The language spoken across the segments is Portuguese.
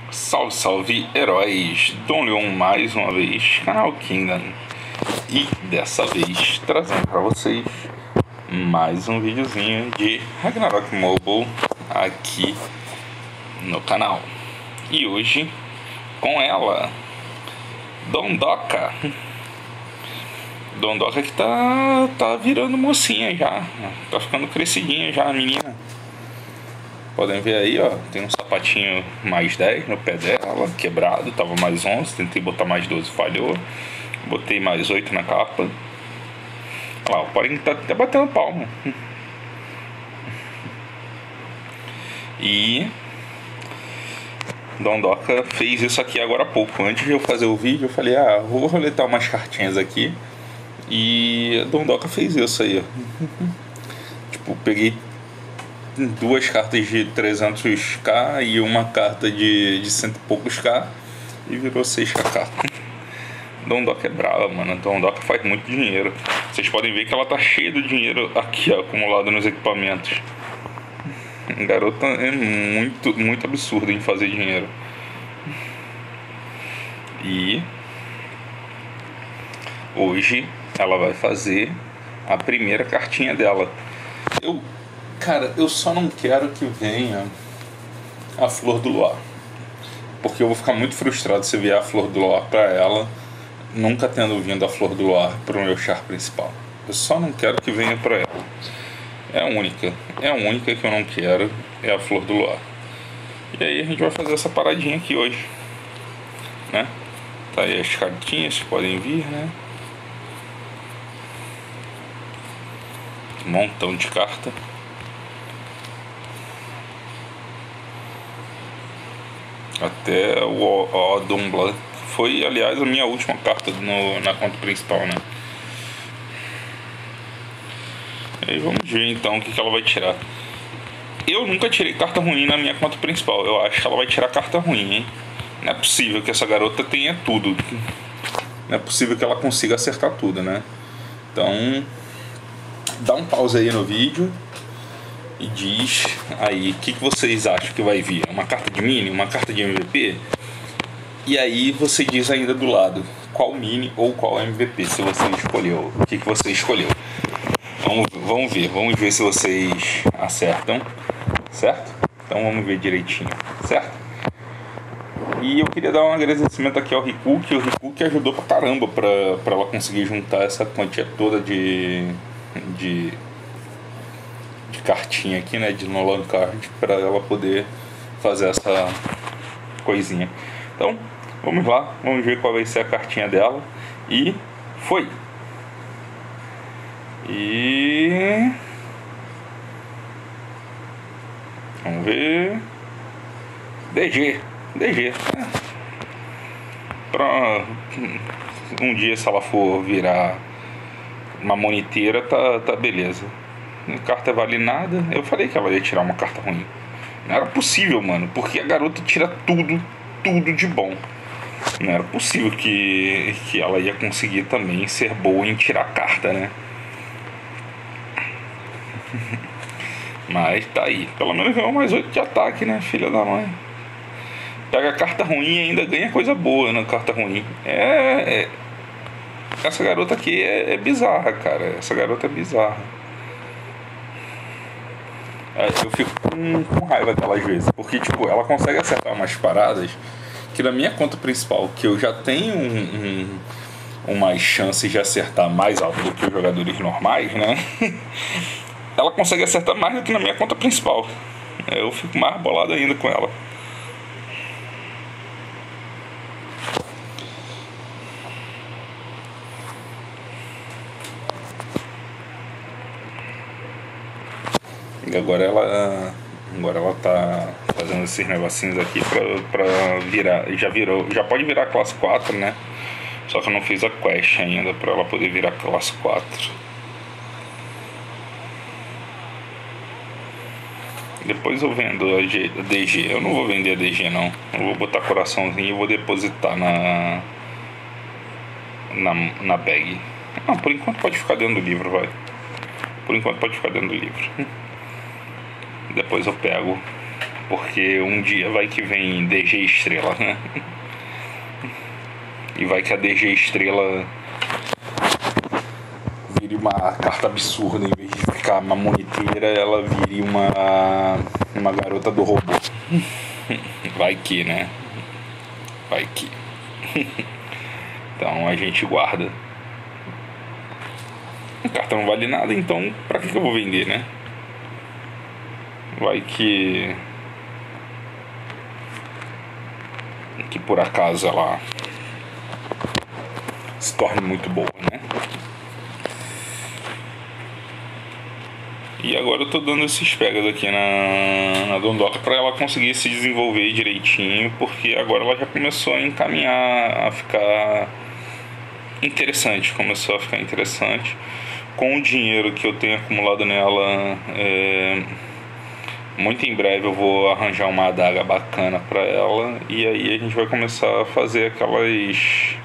Salve, salve, heróis! Dom Leon mais uma vez, canal Kingdom. E dessa vez trazendo para vocês mais um videozinho de Ragnarok Mobile aqui no canal. E hoje com ela, Dondoka. Dondoka que tá virando mocinha já, tá ficando crescidinha já a menina. Podem ver aí, ó, tem um sapatinho mais 10 no pé dela, quebrado, tava mais 11, tentei botar mais 12, falhou. Botei mais 8 na capa. Olha lá, o Poring tá até batendo palma. E Dondoka fez isso aqui agora há pouco. Antes de eu fazer o vídeo, eu falei, vou roletar umas cartinhas aqui. E a Dondoka fez isso aí, ó. Tipo, peguei duas cartas de 300k e uma carta de cento e poucos k e virou 6k. Dondoka é brava, mano. Dondoka faz muito dinheiro. Vocês podem ver que ela tá cheia de dinheiro aqui, ó, acumulado nos equipamentos. A garota é muito absurda em fazer dinheiro. E hoje ela vai fazer a primeira cartinha dela. Cara, eu só não quero que venha a Flor do Luar, porque eu vou ficar muito frustrado se vier a Flor do Luar pra ela, nunca tendo vindo a Flor do Luar pro meu char principal. Eu só não quero que venha pra ela. É a única que eu não quero, é a Flor do Luar. E aí a gente vai fazer essa paradinha aqui hoje, né? Tá aí as cartinhas que podem vir, né? Um montão de carta. Até o Odumbla. Foi, aliás, a minha última carta na conta principal, né? E aí vamos ver então o que ela vai tirar. Eu nunca tirei carta ruim na minha conta principal. Eu acho que ela vai tirar carta ruim, hein? Não é possível que essa garota tenha tudo. Não é possível que ela consiga acertar tudo, né? Então, dá um pause aí no vídeo e diz aí o que vocês acham que vai vir. Uma carta de mini, uma carta de MVP? E aí você diz ainda do lado qual mini ou qual MVP, se você escolheu. O que você escolheu. Vamos ver se vocês acertam, certo? Então vamos ver direitinho, certo? E eu queria dar um agradecimento aqui ao Riku, que o Riku que ajudou pra caramba pra ela conseguir juntar essa quantia toda de cartinha aqui, né, de Nolan Card, para ela poder fazer essa coisinha. Então, vamos lá, vamos ver qual vai ser a cartinha dela. E foi! E vamos ver. DG. Pra um dia, se ela for virar uma moniteira, tá beleza. A carta vale nada. Eu falei que ela ia tirar uma carta ruim. Não era possível, mano, porque a garota tira tudo de bom. Não era possível que ela ia conseguir também ser boa em tirar carta, né? Mas tá aí. Pelo menos ganhou mais 8 de ataque, né, filha da mãe? Pega a carta ruim e ainda ganha coisa boa na carta ruim. Essa garota aqui é bizarra, cara. Essa garota é bizarra. Eu fico com raiva dela às vezes, porque tipo, ela consegue acertar umas paradas que na minha conta principal, que eu já tenho umas chances de acertar mais alto do que os jogadores normais, né? Ela consegue acertar mais do que na minha conta principal. Eu fico mais bolado ainda com ela. E agora ela tá fazendo esses negocinhos aqui pra virar. Já pode virar classe 4, né? Só que eu não fiz a quest ainda pra ela poder virar classe 4. Depois eu vendo a DG. Eu não vou vender a DG, não. Eu vou botar coraçãozinho e vou depositar na bag. Não, por enquanto pode ficar dentro do livro, vai. Por enquanto pode ficar dentro do livro. Depois eu pego Porque um dia vai que vem DG Estrela, né? E vai que a DG Estrela vire uma carta absurda. Em vez de ficar uma moniteira, ela vire uma garota do robô. Vai que, né? Vai que. Então a gente guarda. A carta não vale nada, então pra que eu vou vender, né? Vai que por acaso ela se torne muito boa, né? E agora eu tô dando esses pegas aqui na Dondoca para ela conseguir se desenvolver direitinho, porque agora ela já começou a encaminhar, a ficar interessante, com o dinheiro que eu tenho acumulado nela. Muito em breve eu vou arranjar uma adaga bacana pra ela, e aí a gente vai começar a fazer aquelas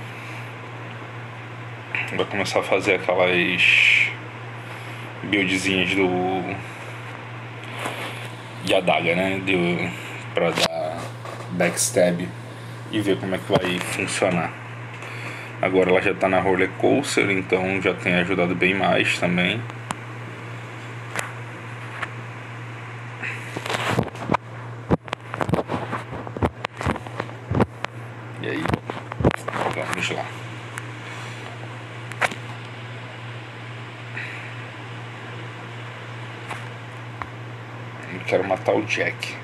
buildzinhas de adaga, né? Pra dar backstab e ver como é que vai funcionar. Agora ela já tá na roller coaster, então já tem ajudado bem mais também. E aí, vamos lá. Eu quero matar o Jack.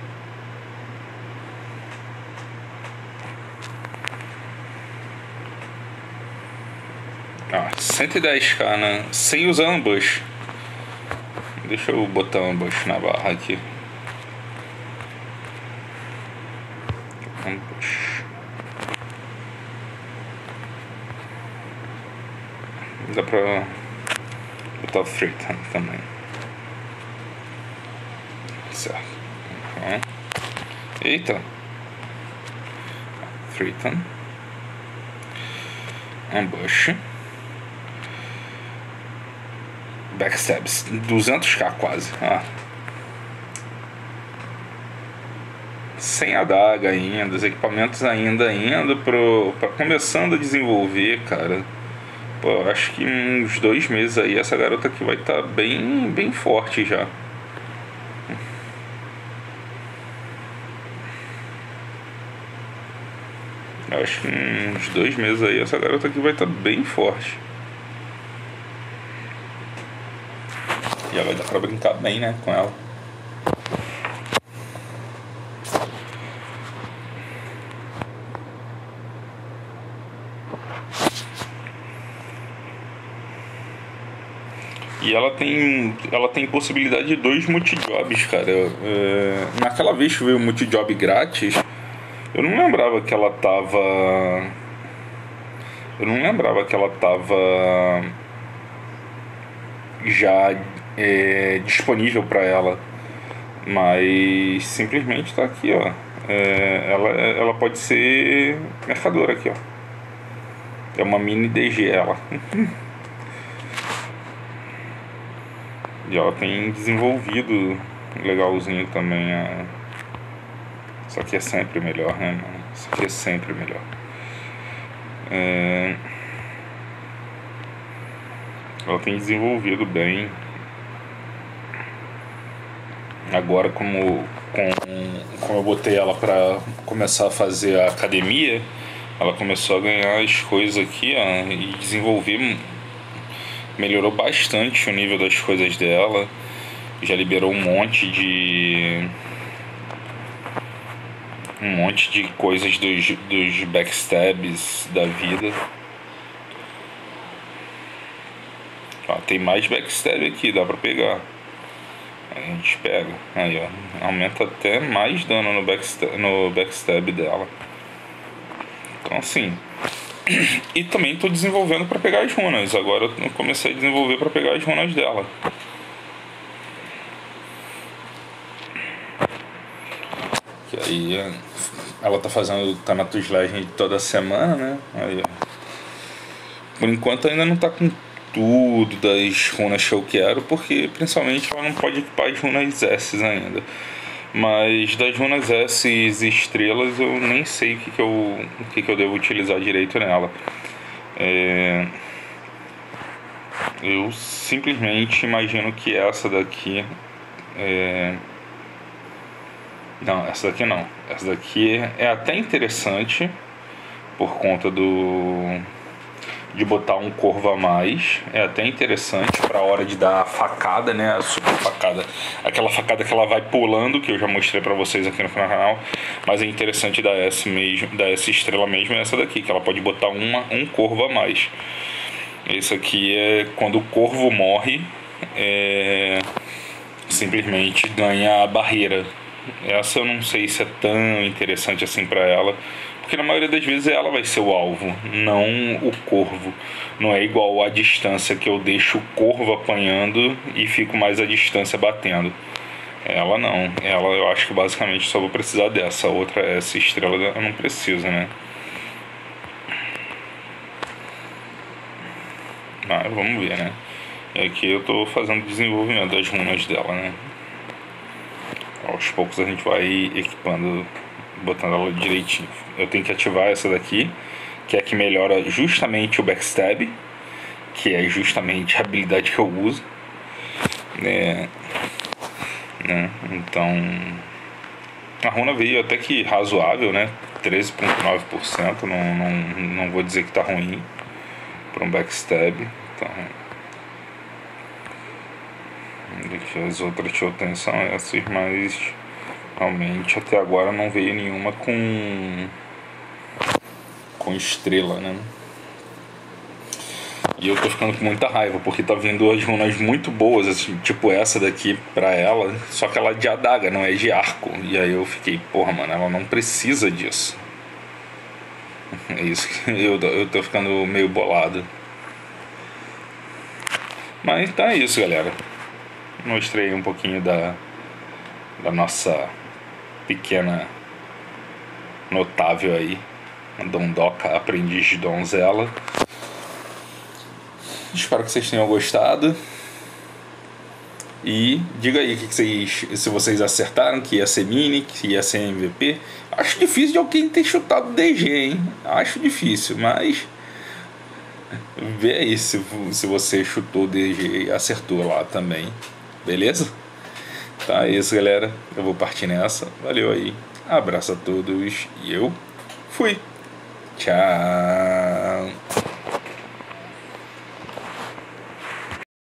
Ah, 110k, né? Sem usar ambush. Deixa eu botar ambush na barra aqui. Ambush. Dá pra botar o Freeton também. Certo. Eita. Freeton. Ambush. Backstabs. 200k quase. Sem adaga ainda. Os equipamentos ainda pra começando a desenvolver, cara. Pô, acho que uns 2 meses aí essa garota aqui vai estar bem forte já. Eu acho que uns 2 meses aí essa garota aqui vai estar bem forte. E já vai dar pra brincar bem, né, com ela. E ela tem possibilidade de 2 multijobs, cara. Naquela vez que veio o multijob grátis, eu não lembrava que ela tava já disponível para ela. Mas simplesmente tá aqui, ó. Ela pode ser mercadora aqui, ó. É uma mini DG ela. E ela tem desenvolvido legalzinho também. Isso aqui é sempre melhor, né, mano? Isso aqui é sempre melhor. Ela tem desenvolvido bem. Agora, como eu botei ela pra começar a fazer a academia, ela começou a ganhar as coisas aqui, ó, e desenvolver. Melhorou bastante o nível das coisas dela. Já liberou um monte de coisas dos backstabs da vida. Ó, tem mais backstab aqui, dá pra pegar. A gente pega. Aí, ó, aumenta até mais dano no backstab dela. Então, assim. E também tô desenvolvendo pra pegar as runas. Agora eu comecei a desenvolver pra pegar as runas dela. Que aí ela tá fazendo Thanatos Legend toda semana, né? Aí, ó. Por enquanto ainda não tá com tudo das runas que eu quero, porque principalmente ela não pode equipar as runas S ainda. Mas das runas S e estrelas eu nem sei o que eu devo utilizar direito nela. Eu simplesmente imagino que essa daqui não, essa daqui não. Essa daqui é até interessante por conta de botar um corvo a mais. É até interessante para a hora de dar a facada, né? A super facada. Aquela facada que ela vai pulando, que eu já mostrei para vocês aqui no canal. Mas é interessante da S mesmo, da S estrela mesmo, é essa daqui, que ela pode botar um corvo a mais. Esse aqui é quando o corvo morre, simplesmente ganha a barreira. Essa eu não sei se é tão interessante assim para ela, porque na maioria das vezes ela vai ser o alvo, não o corvo. Não é igual a distância que eu deixo o corvo apanhando e fico mais a distância batendo. Ela não, ela eu acho que basicamente só vou precisar dessa. A outra, essa estrela, eu não preciso, né? Mas vamos ver, né? Aqui eu tô fazendo o desenvolvimento das runas dela, né? Aos poucos a gente vai equipando, botando ela direitinho. Eu tenho que ativar essa daqui, que é a que melhora justamente o backstab, que é justamente a habilidade que eu uso, né? Então a runa veio até que razoável, né? 13,9%, não vou dizer que tá ruim para um backstab. Então as outras totens são essas, mas realmente até agora não veio nenhuma com estrela, né? E eu tô ficando com muita raiva, porque tá vindo as runas muito boas, assim, tipo essa daqui pra ela, só que ela é de adaga, não é de arco. E aí eu fiquei, porra, mano, ela não precisa disso. É isso que eu tô ficando meio bolado. Mas então é isso, galera. Mostrei um pouquinho da nossa pequena notável aí, a Dondoca, aprendiz de donzela. Espero que vocês tenham gostado. E diga aí se vocês acertaram que ia ser mini, que ia ser MVP. Acho difícil de alguém ter chutado DG, hein? Acho difícil, mas vê aí se você chutou DG e acertou lá também. Beleza? Tá, é isso, galera. Eu vou partir nessa. Valeu aí. Abraço a todos e eu fui. Tchau.